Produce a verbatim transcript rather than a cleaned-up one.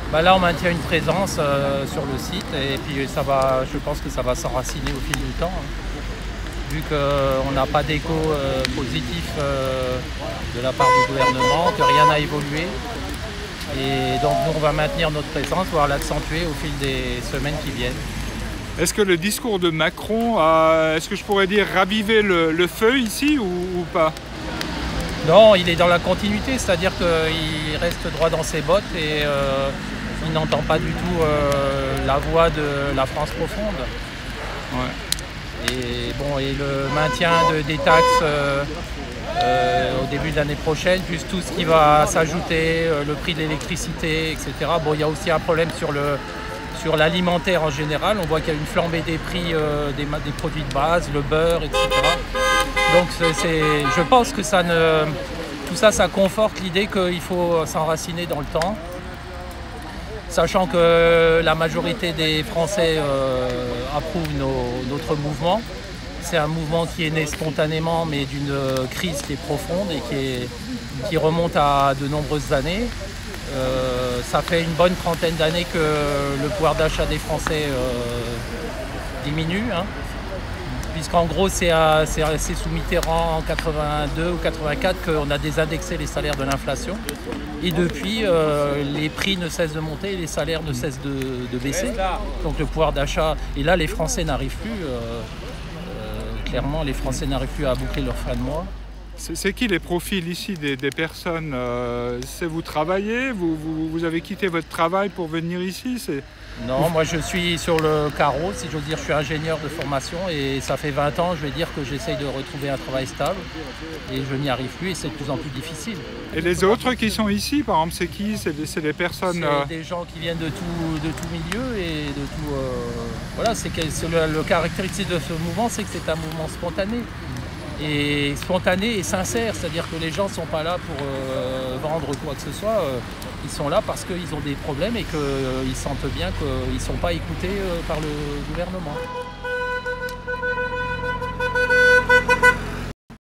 Bah là, on maintient une présence euh, sur le site et puis ça va, je pense que ça va s'enraciner au fil du temps, hein. Vu qu'on n'a pas d'écho euh, positif euh, de la part du gouvernement, que rien n'a évolué. Et donc nous, on va maintenir notre présence, voire l'accentuer au fil des semaines qui viennent. Est-ce que le discours de Macron a, est-ce que je pourrais dire, ravivé le, le feu ici ou, ou pas? Non, il est dans la continuité, c'est-à-dire qu'il reste droit dans ses bottes et euh, il n'entend pas du tout euh, la voix de la France profonde. Ouais. Et, bon, et le maintien de, des taxes euh, euh, au début de l'année prochaine, plus tout ce qui va s'ajouter, euh, le prix de l'électricité, et cetera. Bon, il y a aussi un problème sur le sur l'alimentaire en général. On voit qu'il y a une flambée des prix euh, des, des produits de base, le beurre, et cetera. Donc c'est, je pense que ça ne, tout ça, ça conforte l'idée qu'il faut s'enraciner dans le temps, sachant que la majorité des Français euh, approuvent nos, notre mouvement. C'est un mouvement qui est né spontanément, mais d'une crise qui est profonde et qui, est, qui remonte à de nombreuses années. Euh, ça fait une bonne trentaine d'années que le pouvoir d'achat des Français euh, diminue, hein. Puisqu'en gros, c'est sous Mitterrand en quatre-vingt-deux ou quatre-vingt-quatre qu'on a désindexé les salaires de l'inflation. Et depuis, euh, les prix ne cessent de monter et les salaires ne cessent de, de baisser. Donc le pouvoir d'achat, et là, les Français n'arrivent plus, euh, euh, clairement, les Français n'arrivent plus à boucler leur fin de mois. C'est qui les profils ici des, des personnes euh, c'est vous travaillez, vous, vous, vous avez quitté votre travail pour venir ici? Non, moi je suis sur le carreau, si j'ose dire, je suis ingénieur de formation et ça fait vingt ans, je vais dire, que j'essaye de retrouver un travail stable et je n'y arrive plus et c'est de plus en plus difficile. Et les autres qui sont ici, par exemple, c'est qui? C'est des, des personnes... C'est euh... des gens qui viennent de tout, de tout milieu et de tout... Euh, voilà, c'est que le, le caractéristique de ce mouvement, c'est que c'est un mouvement spontané. Et spontané et sincère, c'est-à-dire que les gens ne sont pas là pour euh, vendre quoi que ce soit, euh, ils sont là parce qu'ils ont des problèmes et qu'ils euh, sentent bien qu'ils ne sont pas écoutés euh, par le gouvernement.